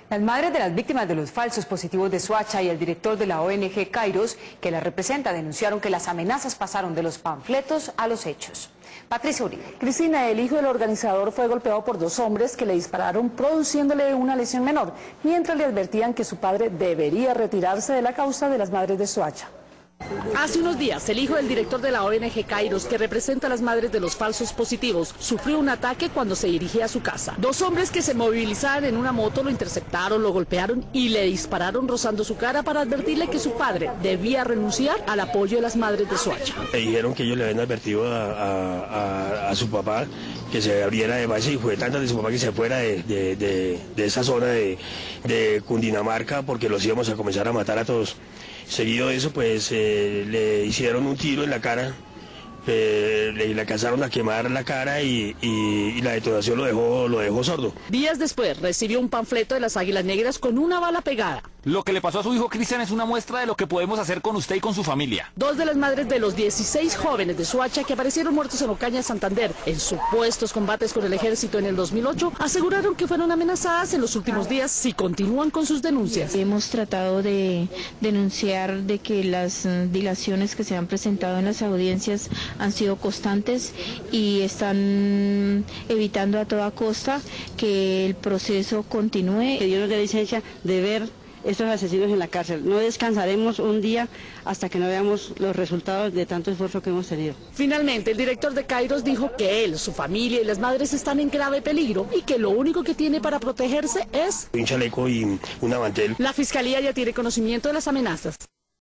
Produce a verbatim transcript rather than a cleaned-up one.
Las madres de las víctimas de los falsos positivos de Soacha y el director de la O N G Kairos, que la representa, denunciaron que las amenazas pasaron de los panfletos a los hechos. Patricia Uribe. Cristina, el hijo del organizador, fue golpeado por dos hombres que le dispararon produciéndole una lesión menor, mientras le advertían que su padre debería retirarse de la causa de las madres de Soacha. Hace unos días, el hijo del director de la O N G Kairos, que representa a las madres de los falsos positivos, sufrió un ataque cuando se dirigía a su casa. Dos hombres que se movilizaban en una moto lo interceptaron, lo golpearon y le dispararon rozando su cara para advertirle que su padre debía renunciar al apoyo de las madres de Soacha. Le dijeron que ellos le habían advertido a, a, a, a su papá que se abriera de base, y fue tanta de su papá que se fuera de, de, de, de esa zona de, de Cundinamarca, porque los íbamos a comenzar a matar a todos. Seguido de eso, pues eh, le hicieron un tiro en la cara, eh, le, le alcanzaron a quemar la cara y, y, y la detonación lo dejó, lo dejó sordo. Días después recibió un panfleto de las Águilas Negras con una bala pegada. Lo que le pasó a su hijo Cristian es una muestra de lo que podemos hacer con usted y con su familia. Dos de las madres de los dieciséis jóvenes de Soacha que aparecieron muertos en Ocaña, Santander, en supuestos combates con el ejército en el dos mil ocho, aseguraron que fueron amenazadas en los últimos días si continúan con sus denuncias. Hemos tratado de denunciar de que las dilaciones que se han presentado en las audiencias han sido constantes y están evitando a toda costa que el proceso continúe. Que Dios nos dé licencia de ver estos asesinos en la cárcel. No descansaremos un día hasta que no veamos los resultados de tanto esfuerzo que hemos tenido. Finalmente, el director de Kairos dijo que él, su familia y las madres están en grave peligro y que lo único que tiene para protegerse es un chaleco y una mantel. La fiscalía ya tiene conocimiento de las amenazas.